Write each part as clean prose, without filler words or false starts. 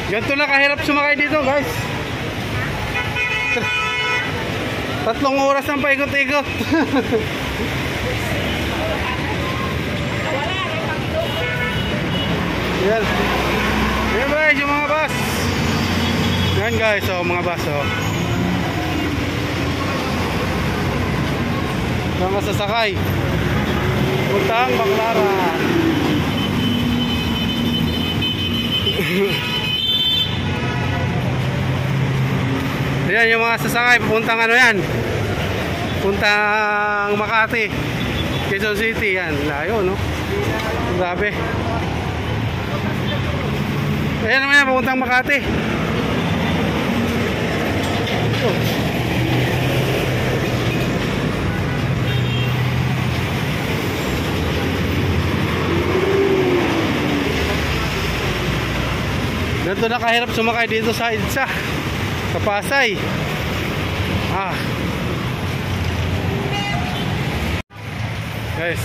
Ganito na kahirap sumakay dito, guys. 3 oras ang paikot-ikot. Yan. Yan guys, yung mga bus. Yan guys, oh, mga bus, oh. Mga sasakay. Puntang Baclaran. Ayan yung mga sasakay. Puntang ano yan? Puntang Makati, Quezon City. Yan, layo, no? Grabe. Ayan naman yan, puntang Makati. Ganito na kahirap sumakay dito sa EDSA, sa Pasay. Guys,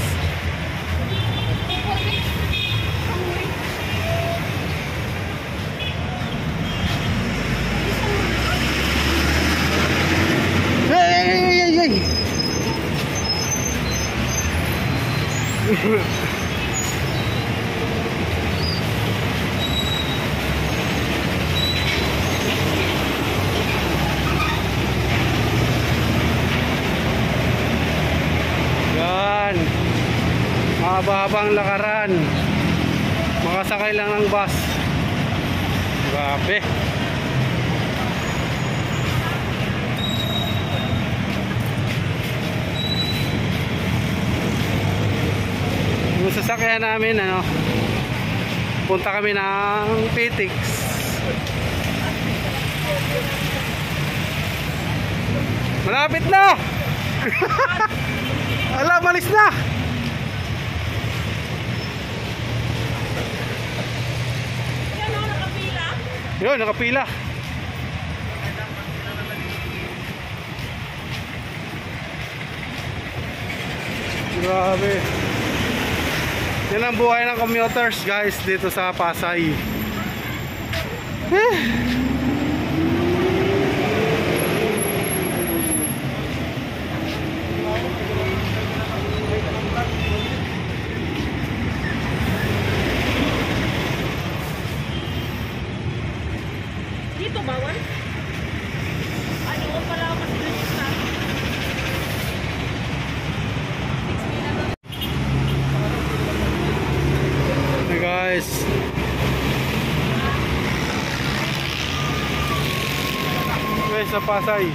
yan, mahaba-habang lakaran, makasakay lang ng bus. Grabe. Yung sasakyan namin, ano, punta kami ng Pitix. Malapit na. Ala, malis na. Yun, nakapila. Grabe. Yan ang buhay ng commuters, guys, dito sa Pasay. Dito bawal? Ano ko pala ako kasi dito sa Hey guys, sa Pasay.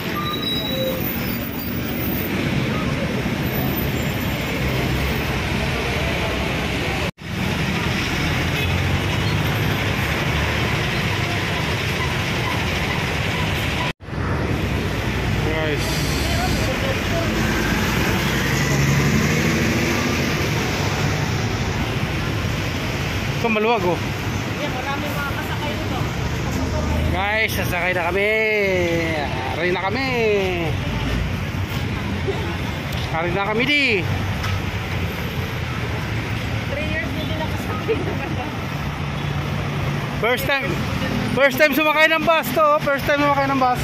Ito maluwag, oh. Yan, maraming mga kasakay dito. Guys, sasakay na kami. Ari na kami. Ari na kami di. 3 years hindi nakasakay na. First time sumakay ng bus to. First time sumakay ng bus.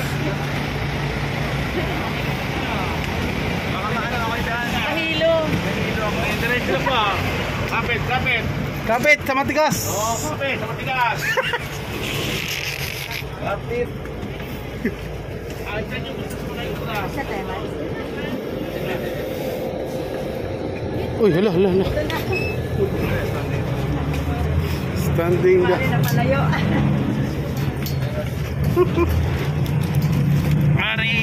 Mahilo. Diretso pa. Kapit. Kapit sa matigas. Oo, kapit sa matigas. Kapit. Ayan yung gusto sumakay ko na. Sa tema. Uy, hala. Standing na. Pari na palayo. Ari.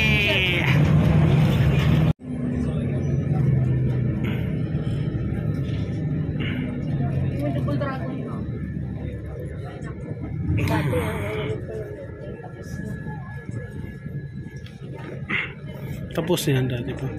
Tapos na yan dati po.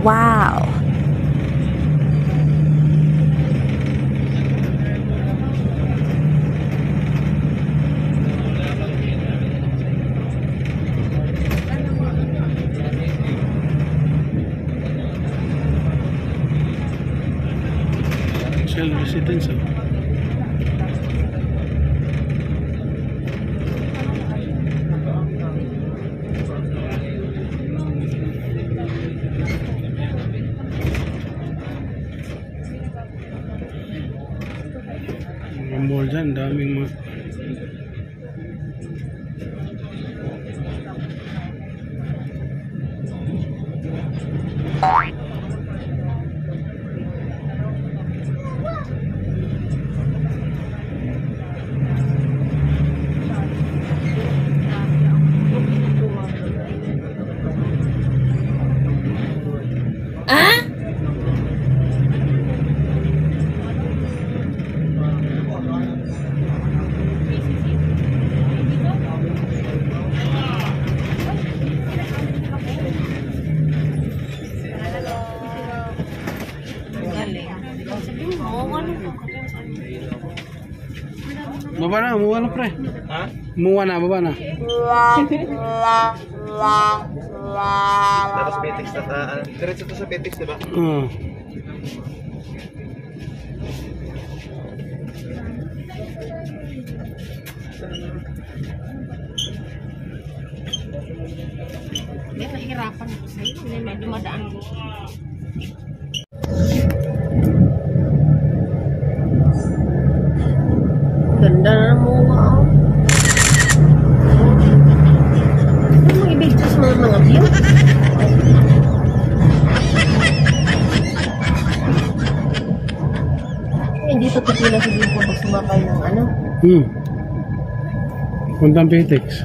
Wow. Shell residence. Mga mall dyan, daming mga baba na, umuha na pre. Ha? Umuha na, baba na. Tapos Petex na, diretso to sa Petex, diba? Hindi, nahihirapan ako sa'yo. Hindi, may dumadaan ko. Ganda na mo, wow. Ano mga ibig sa mga view? Hindi sa pipila sa view pag sumakay ng ano? Puntang Petex.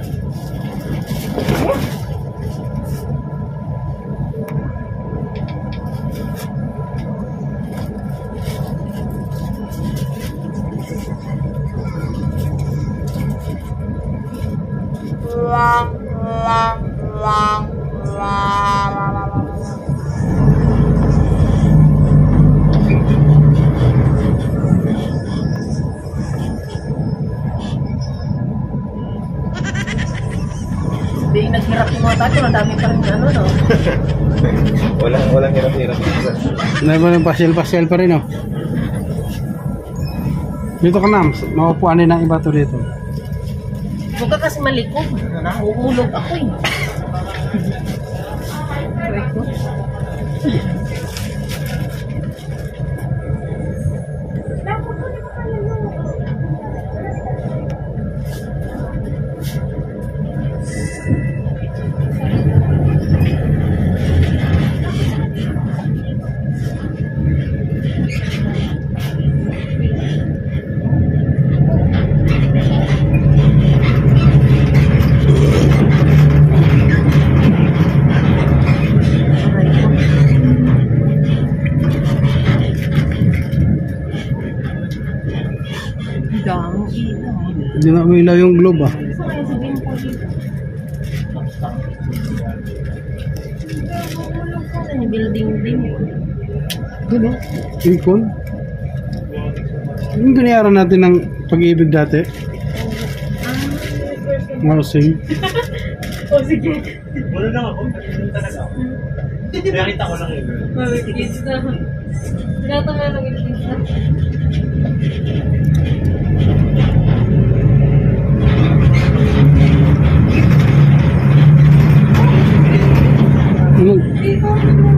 Hindi, naghirap yung mga tayo. Madami pa rin ano, no? Walang hirap-hirap. Naman pasyal-pasyal pa rin, oh. Dito ka, Nams. Makupuan din ng iba to dito. Huwag ka kasi malikog. Nahuhulog ako eh. Hindi na umilaw yung globe, ah. Building din. Ano? Ikon? Yung ganayaran natin ng pag-ibig dati. Housing. O sige. Wala lang ako. Nakita ko lang yun. Kids na. Nata nga lang yung kids na. Ano?